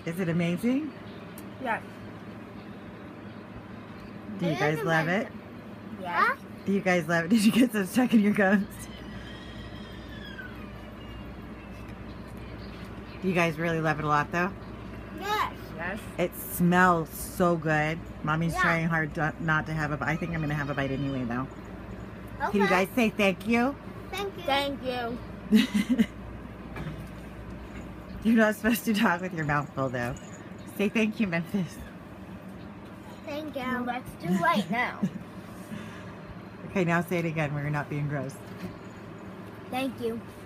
Is it amazing? Yes. Do you guys love it? Yes. Do you guys love it? Did you get some stuck in your gums? Do you guys really love it a lot though? Yes. Yes. It smells so good. Mommy's Yeah. trying hard not to have a bite. I think I'm going to have a bite anyway though. Okay. Can you guys say thank you? Thank you. Thank you. You're not supposed to talk with your mouth full though. Say thank you, Memphis. Thank you. Well, that's too late now. Okay, now say it again. We're not being gross. Thank you.